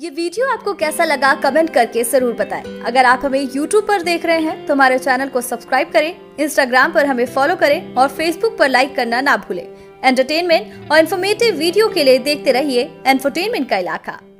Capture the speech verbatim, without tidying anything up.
ये वीडियो आपको कैसा लगा कमेंट करके जरूर बताएं। अगर आप हमें यूट्यूब पर देख रहे हैं तो हमारे चैनल को सब्सक्राइब करें, इंस्टाग्राम पर हमें फॉलो करें और फेसबुक पर लाइक करना ना भूलें। एंटरटेनमेंट और इन्फॉर्मेटिव वीडियो के लिए देखते रहिए इंफोटेनमेंट का इलाका।